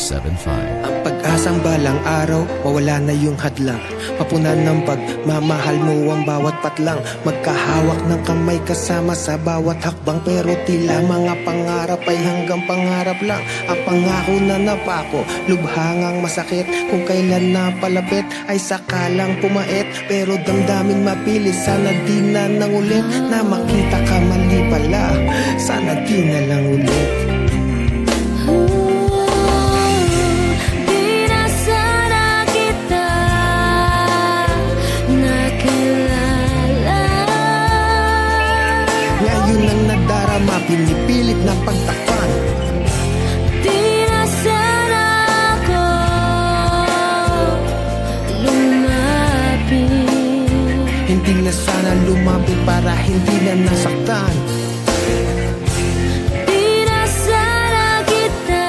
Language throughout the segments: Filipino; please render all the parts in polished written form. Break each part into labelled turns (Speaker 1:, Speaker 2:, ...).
Speaker 1: 107.5.
Speaker 2: Ang pag-asang balang araw, mawala na yung hadlang. Mapunan ng pagmamahal mo ang bawat patlang. Magkahawak ng kamay kasama sa bawat hakbang. Pero tila mga pangarap ay hanggang pangarap lang. Ang pangako na napako, lubhangang masakit. Kung kailan napalapit ay sakalang pumait. Pero damdamin mapili, sana di na nang ulit. Na makita ka mali pala, sana di na lang ulit. Pinipilit na pagtakpan.
Speaker 3: Di na sana ako lumapit.
Speaker 2: Hindi na sana lumapit para hindi na nasaktan.
Speaker 3: Di na sana kita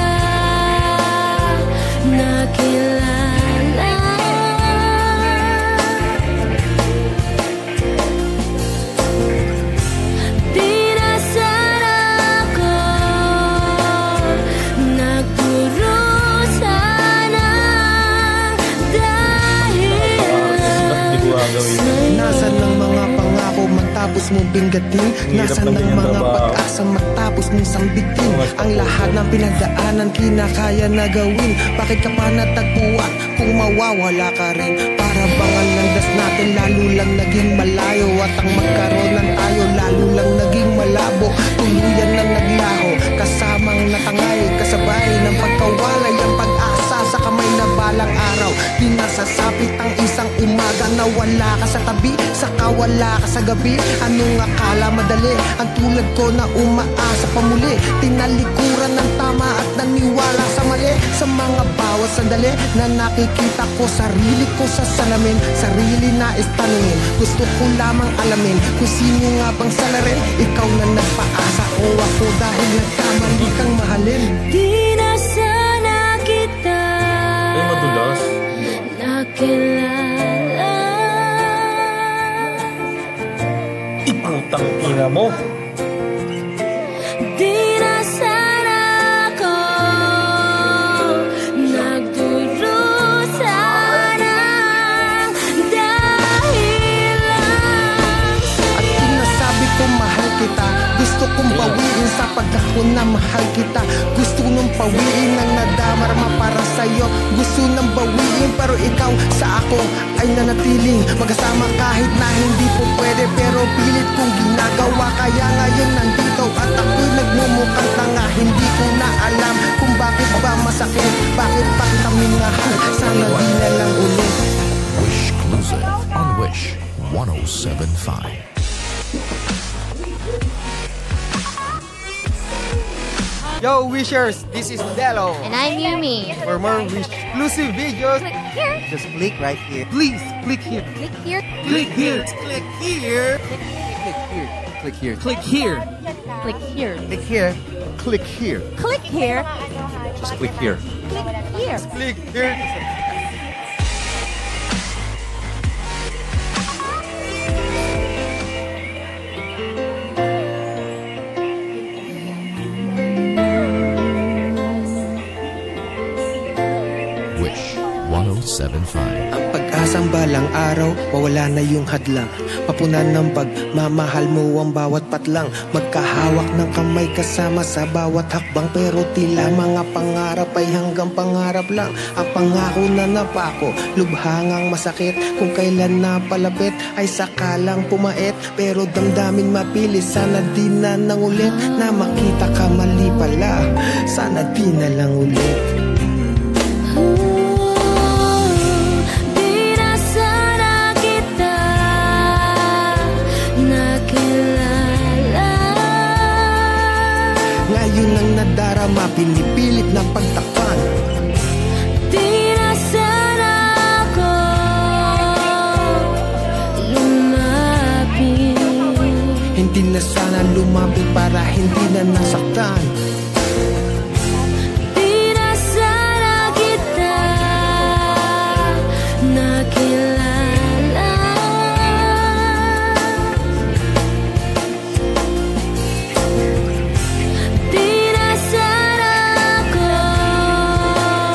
Speaker 3: nakilala.
Speaker 2: Nasaan ang mga pangako matapos mong binggatin? Nasaan ang mga pag-asa matapos mong sambitin? Ang lahat ng pinagdaanan kinakaya na gawin. Bakit ka pa natagpuan kung mawawala ka rin? Para bang ang landas natin lalo lang naging malayo? At ang magkaroon tayo lalo lang naging malabo. Tuluyan na naglaho, kasamang natangay, kasabay ng pagkawalay ang pag-asa sa kamay na balang araw. Di nasasapit ang isang umaga na wala ka sa tabi, saka wala ka sa gabi. Anong akala madali? Ang tulad ko na umaasa pa muli. Tinalikuran ng tama at naniwala sa mali. Sa mga bawat sandali na nakikita ko sarili ko sa salamin. Sarili na istanungin, gusto ko lamang alamin kung sino nga bang salarin. Ikaw na nagpaasa o ako dahil nagkamali kang mahalin.
Speaker 3: Di na sana kita
Speaker 4: ay madulas
Speaker 3: nakilala.
Speaker 4: Iputang ina mo.
Speaker 3: Di na sana ako nagdurusa ng dahilan.
Speaker 2: At kung nasabi ko mahal kita, gusto kong bawiin sa pagkako na mahal kita. Gusto nung pawiin ang nadamarma para sa'yo. Gusto nang bawiin pero ikaw sa ako ay nanatiling magkasama kahit na hindi po pwede. Pero pilit kong ginagawa kaya ngayon nandito at ako'y nagmumukhang tanga. Hindi ko na alam kung bakit ba masakit, bakit pa kita minahal. Sana di na lang ulit.
Speaker 1: Wish Exclusive on Wish 107.5.
Speaker 5: Yo Wishers, this is Delo.
Speaker 6: And I'm Yumi.
Speaker 5: For more Wish exclusive videos,
Speaker 6: Click here.
Speaker 5: just click right here. Please click here.
Speaker 6: Click here.
Speaker 5: Click here. Click here. Click here. Click here.
Speaker 6: Click here.
Speaker 5: Click here. Click here.
Speaker 6: Click here.
Speaker 4: Just click here.
Speaker 6: Click here.
Speaker 5: Click here.
Speaker 1: Wish 107.5.
Speaker 2: Ang pag-asang balang araw, mawala na yung hadlang. Mapunan ng pagmamahal mo ang bawat patlang. Magkahawak ng kamay kasama sa bawat hakbang. Pero tila mga pangarap ay hanggang pangarap lang. Ang pangako na napako, lubhangang masakit. Kung kailan napalapit ay sakalang pumait. Pero damdamin mapili, sana di na nang ulit. Na makita ka mali pala, sana di na lang ulit.
Speaker 3: Di na sana kita nakilala.
Speaker 2: Ngayon ang nadarama, pinipilit na pagtakpan.
Speaker 3: Di na sana ako lumapit.
Speaker 2: Hindi na sana lumapit para hindi na nasaktan.
Speaker 3: Di na sana kita nakilala. Di na sana ako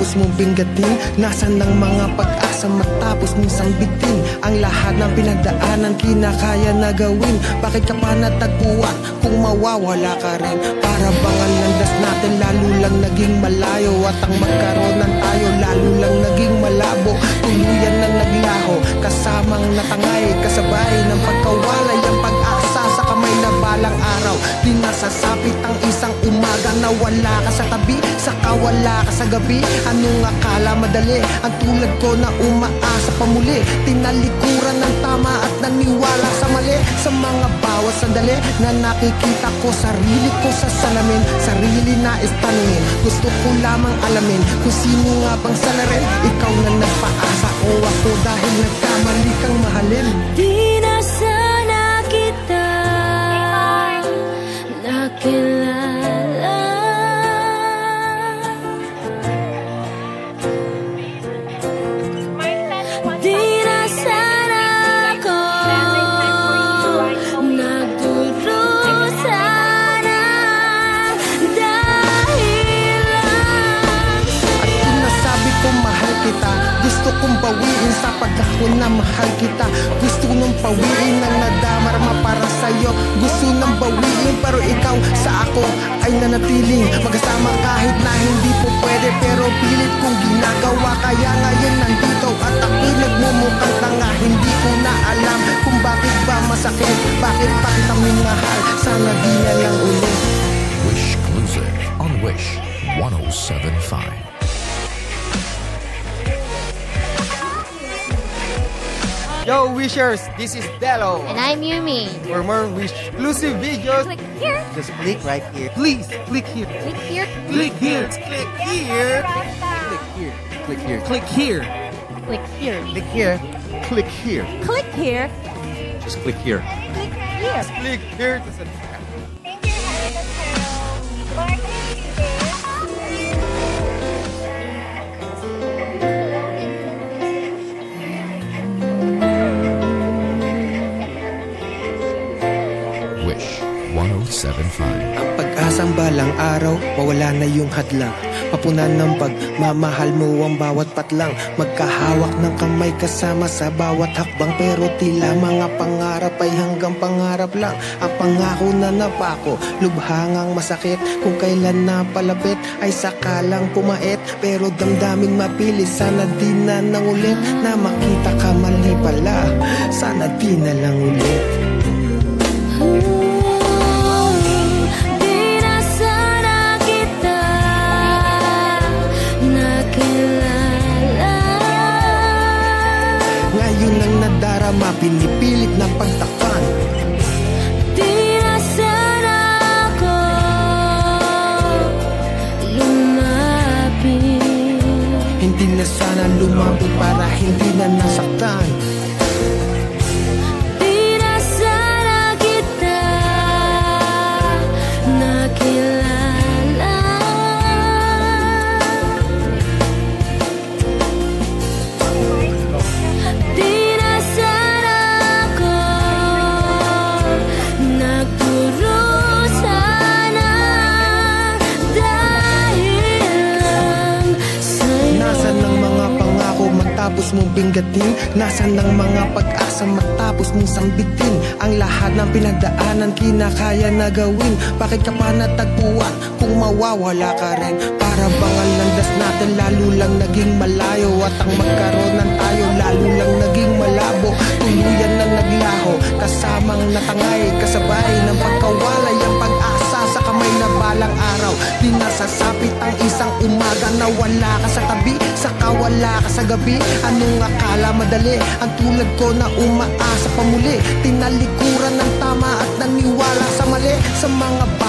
Speaker 2: matapos mong pinggatin? Nasaan ang mga pag-asa matapos mong sambitin? Ang lahat ng pinagdaanan kinakaya na gawin. Bakit ka pa natagpuan kung mawawala ka rin? Para bang ang landas natin lalo lang naging malayo, at ang magkaronan tayo lalo lang naging malabo. Tuluyan na naglaho, kasamang natangay, kasabay ng pagkawalay ang pag-asa sa kamay na balang araw. Di nasasapit ang isang umaga na wala ka sa tabi, saka wala ka sa gabi. Anong akala madali? Ang tulad ko na umaasa pa muli, tinalikuran ng tama at naniwala sa mali. Sa mga bawat sandali na nakikita ko sarili ko sa salamin, sarili na istanungin, gusto ko lamang alamin kung sino nga bang salarin. Ikaw na nagpaasa o ako dahil nagkamali kang mahalin.
Speaker 3: Di na sana kita nakilala. Di na sana ako nagdurusa na dahil lang
Speaker 2: At sinasabi ko mahal kita, gusto kong bawiin sa pagkako na mahal kita. Gusto nang pawiin ang nadamarama para sa'yo. Gusto nang bawiin pero ikaw sa ako ay nanatiling magkasama kahit na hindi po pwede, pero pilit kong ginagawa. Kaya ngayon nandito at ako'y nagmumukhang tanga. Hindi ko na alam kung bakit ba masakit, bakit pa kita minahal. Sana di na lang ulit.
Speaker 1: Wish Exclusive on Wish 107.5.
Speaker 5: Yo, Wishers, this is Delo.
Speaker 6: And I'm Yumi.
Speaker 5: For more Wish exclusive videos,
Speaker 6: Click here.
Speaker 5: just click right here. Please, click here.
Speaker 6: Click here.
Speaker 5: Click here. Click here. Click here. Click here. Click here.
Speaker 6: Click here.
Speaker 5: Click here. Click here.
Speaker 6: Click here.
Speaker 4: Just click here.
Speaker 6: Click here.
Speaker 5: Click here to subscribe.
Speaker 7: Thank you, Hannah Channel. Mark,
Speaker 1: Wish 107.5.
Speaker 2: Ang pag-asang balang araw, mawala na yung hadlang. Papunan ng pagmamahal mo ang bawat patlang. Magkahawak ng kamay kasama sa bawat hakbang, pero tila mga pangarap ay hanggang pangarap lang. Ang pangako na napako, lubhangang masakit. Kung kailan na palapit ay sakalang pumait, pero damdaming mapili. Sana di na nang ulit na makita ka mali pala. Sana di na lang ulit.
Speaker 3: Di na sana kita nakilala.
Speaker 2: Ngayon ang nadarama, pinipilit na pagtakpan.
Speaker 3: Di na sana ako lumapit.
Speaker 2: Hindi na sana lumapit para hindi na nasaktan.
Speaker 3: Di na sana kita nakilala. Di na sana ako nagdurusa na dahil lang sa'yo.
Speaker 2: Nasaan ang mga pangako matapos mong pinggatin? Nasaan ang mga pag-asa matapos mong sambitin? Ang lahat ng pinagdaanan kinakaya na gawin. Bakit ka pa natagpuan kung mawawala ka rin? Para bang ang landas natin lalo lang naging malayo, at ang magkaronan tayo lalo lang naging malabo. Tuluyan na naglaho, kasamang natangay, kasabay ng pagkawalay ang pag-asa sa kamay na balang araw. Di nasasapit ang isang umaga na wala ka sa tabi, saka wala ka sa gabi. Anong akala madali? Ang tulad ko na umaasa pa muli, tinalikuran ng tama at naniwala sa mali. Sa mga